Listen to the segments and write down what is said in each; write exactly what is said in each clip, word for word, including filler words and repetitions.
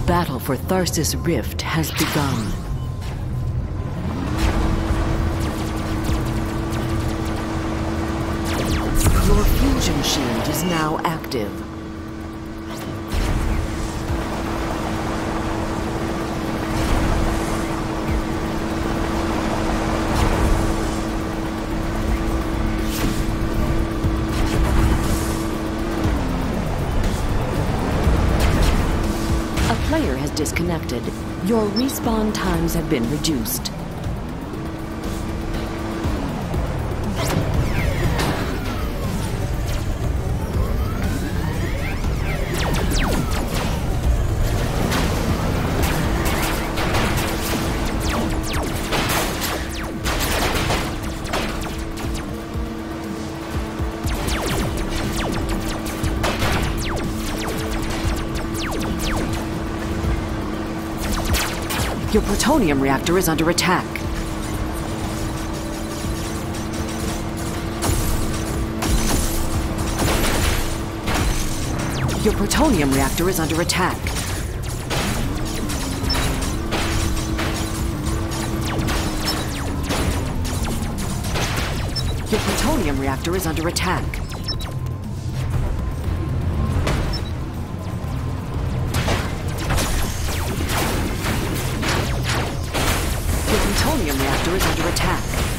battle for Tharsis Rift has begun. Your fusion shield is now active. Player has disconnected. Your respawn times have been reduced. Your plutonium reactor is under attack. Your plutonium reactor is under attack. Your plutonium reactor is under attack. The plutonium reactor is under attack.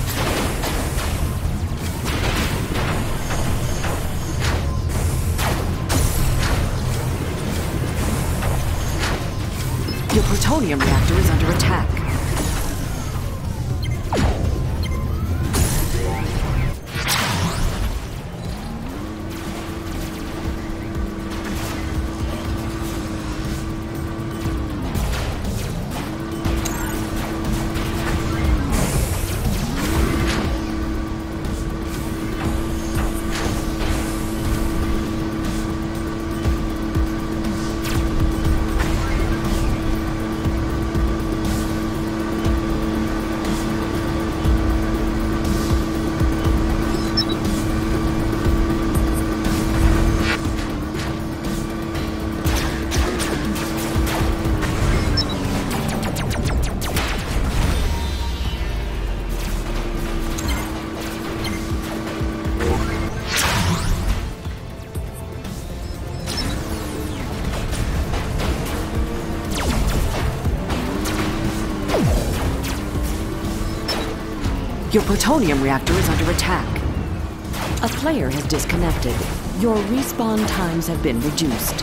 Your plutonium reactor is under attack. Your plutonium reactor is under attack. A player has disconnected. Your respawn times have been reduced.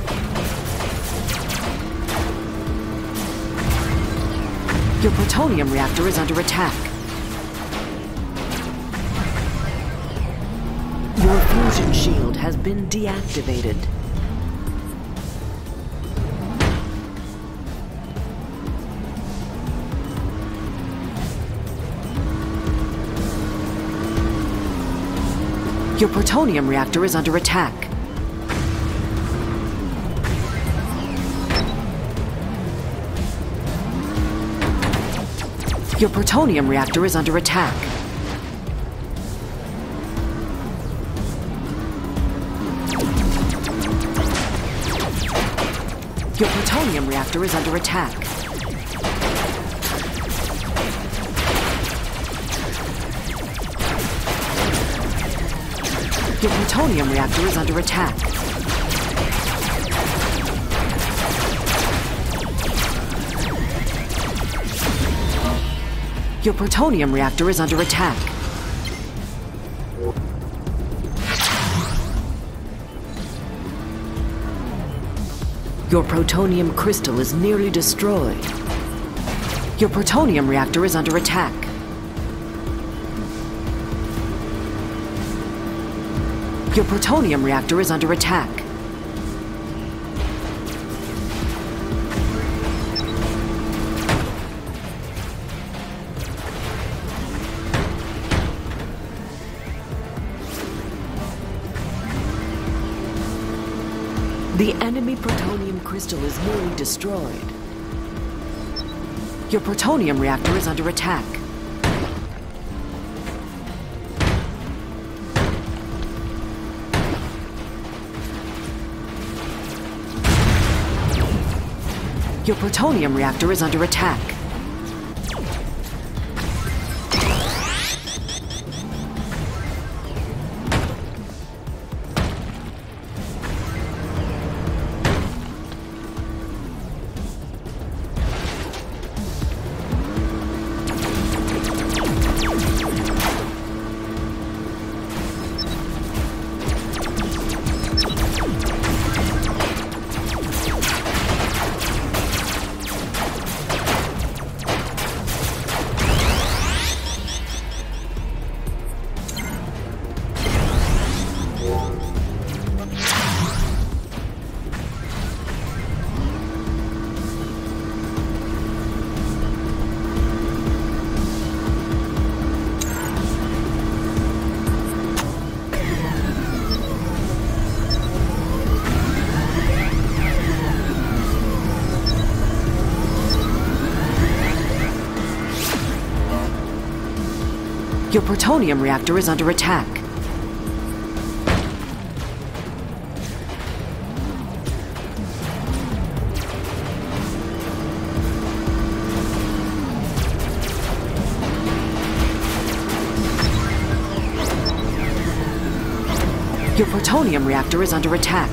Your plutonium reactor is under attack. Your fusion shield has been deactivated. Your plutonium reactor is under attack. Your plutonium reactor is under attack. Your plutonium reactor is under attack. Your plutonium reactor is under attack. Your plutonium reactor is under attack. Your plutonium crystal is nearly destroyed. Your plutonium reactor is under attack. Your plutonium reactor is under attack. The enemy plutonium crystal is nearly destroyed. Your plutonium reactor is under attack. Your plutonium reactor is under attack. Your plutonium reactor is under attack. Your plutonium reactor is under attack.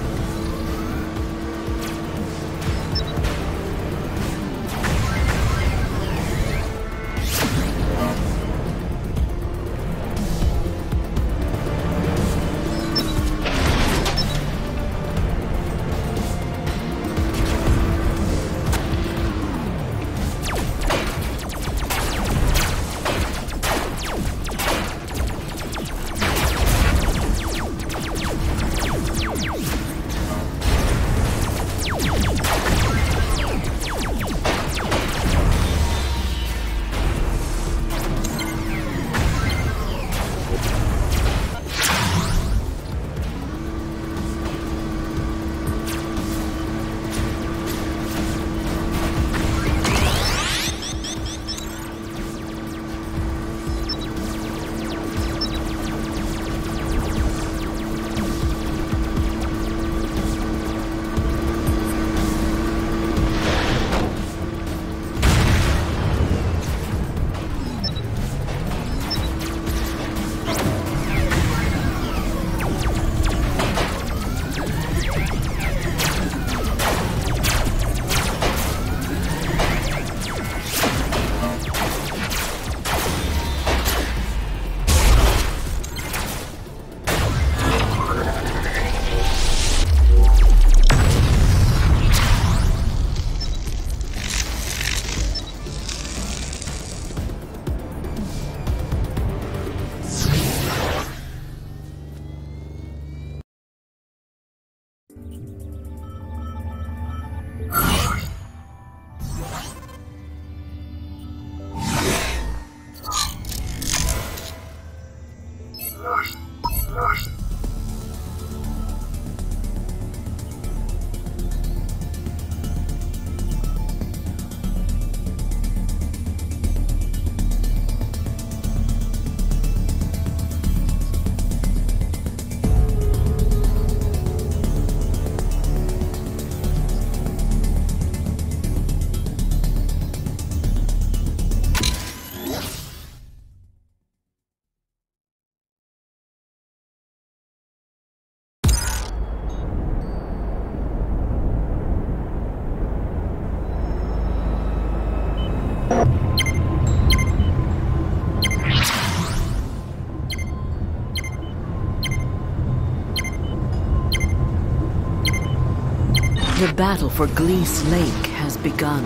The battle for Gliese Lake has begun.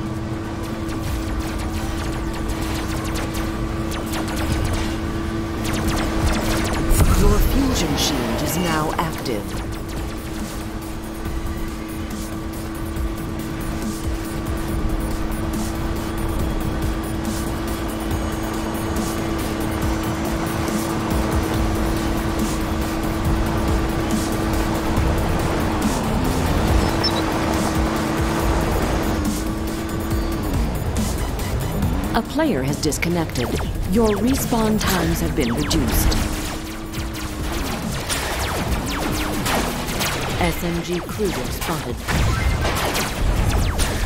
Your fusion shield is now active. A player has disconnected. Your respawn times have been reduced. S M G Cruiser spotted.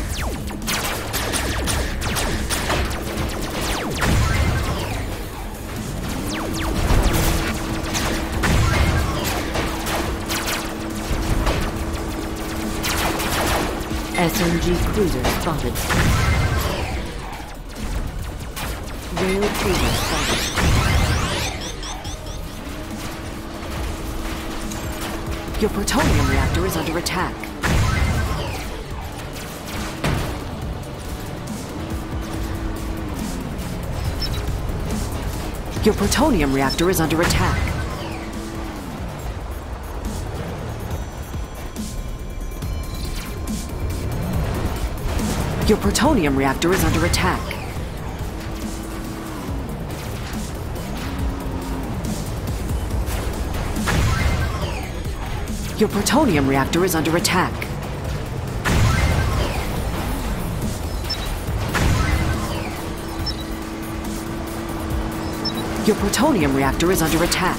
S M G cruiser spotted. Rail cruiser spotted. Your plutonium reactor is under attack. Your plutonium reactor is under attack. Your plutonium reactor is under attack. Your plutonium reactor is under attack. Your plutonium reactor is under attack.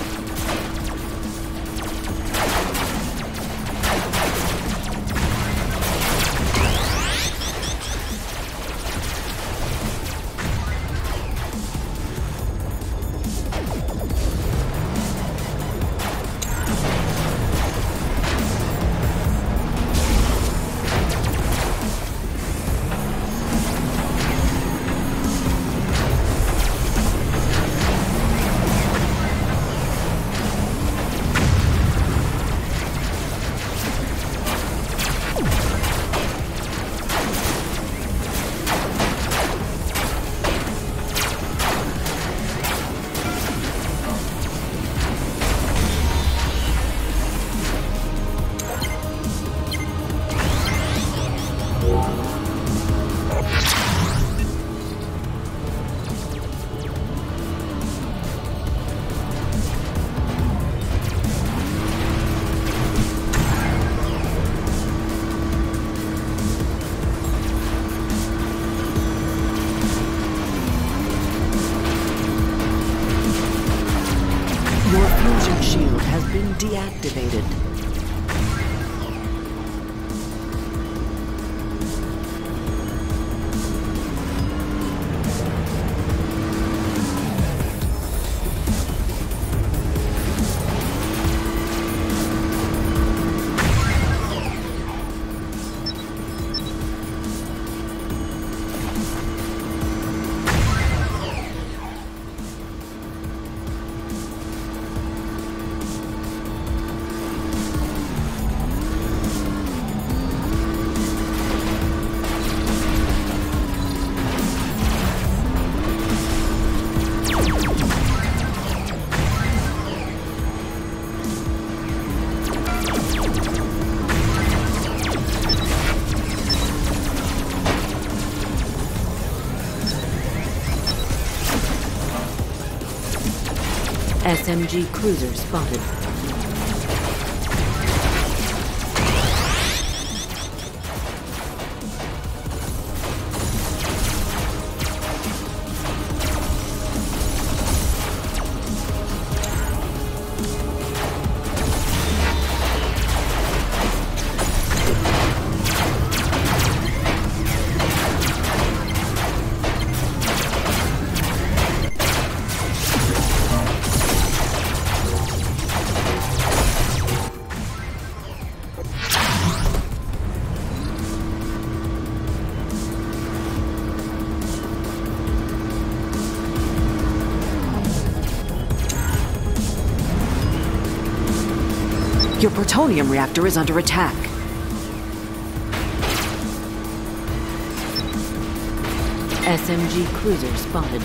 Your fusion shield has been deactivated. S M G cruiser spotted. Your plutonium reactor is under attack. S M G cruiser spotted.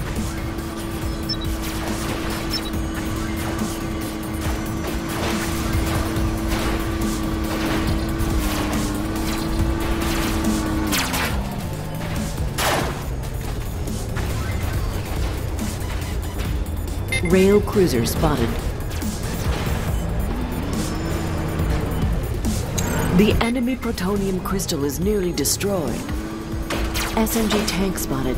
Rail cruiser spotted. The enemy plutonium crystal is nearly destroyed. S M G tank spotted.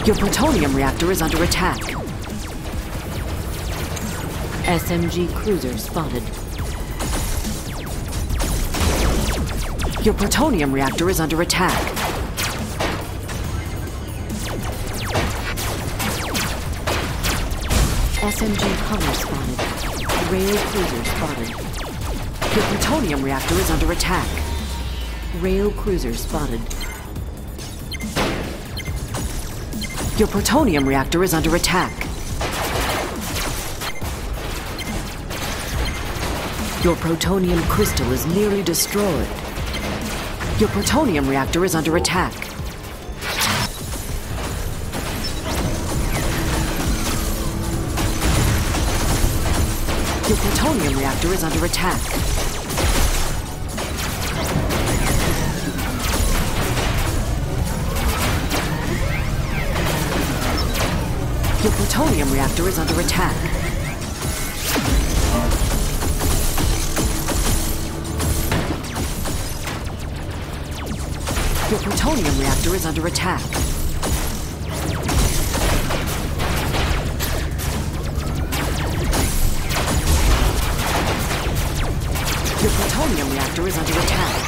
Your plutonium reactor is under attack. S M G cruiser spotted. Your plutonium reactor is under attack. S M G hunter spotted. Rail cruiser spotted. Your plutonium reactor is under attack. Rail cruiser spotted. Your plutonium reactor is under attack. Your plutonium crystal is nearly destroyed. Your plutonium reactor is under attack. Your plutonium reactor is under attack. Your plutonium reactor is under attack. Your plutonium reactor is under attack. Your plutonium reactor is under attack.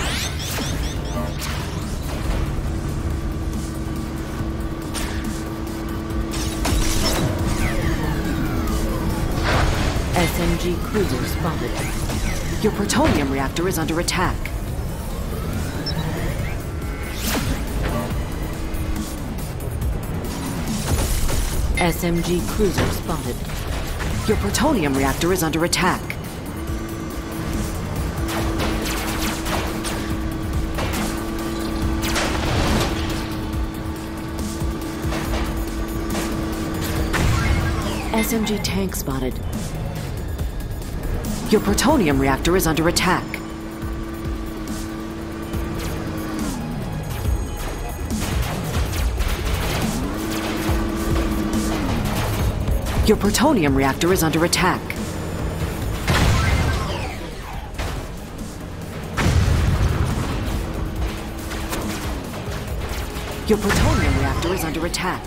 S M G cruiser spotted. Your plutonium reactor is under attack. S M G cruiser spotted. Your plutonium reactor is under attack. S M G tank spotted. Your plutonium reactor is under attack. Your plutonium reactor is under attack. Your plutonium reactor is under attack.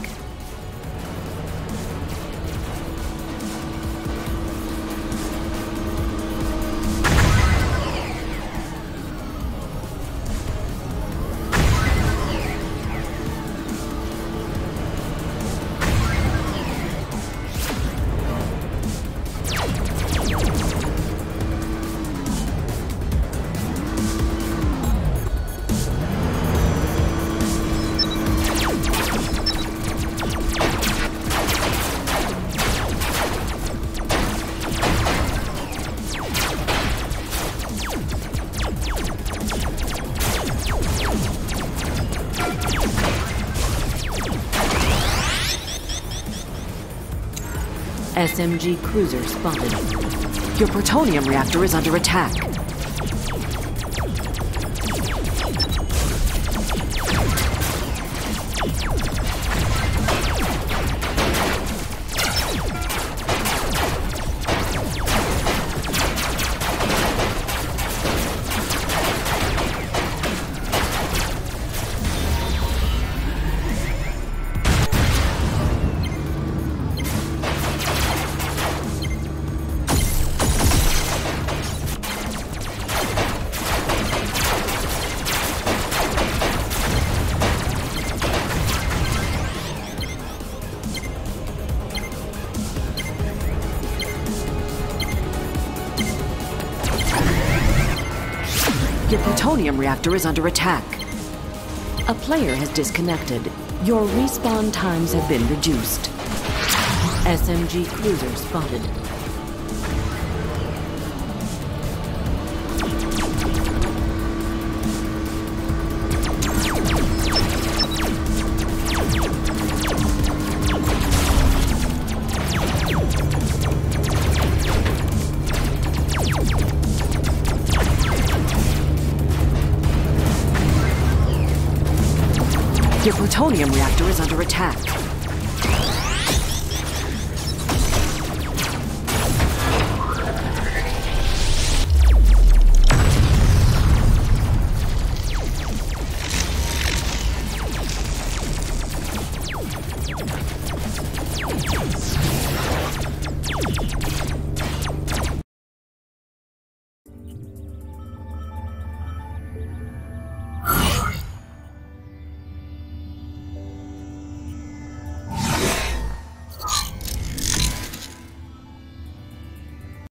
S M G cruiser spotted. Your plutonium reactor is under attack. Your plutonium reactor is under attack. A player has disconnected. Your respawn times have been reduced. S M G cruiser spotted. Your plutonium reactor is under attack.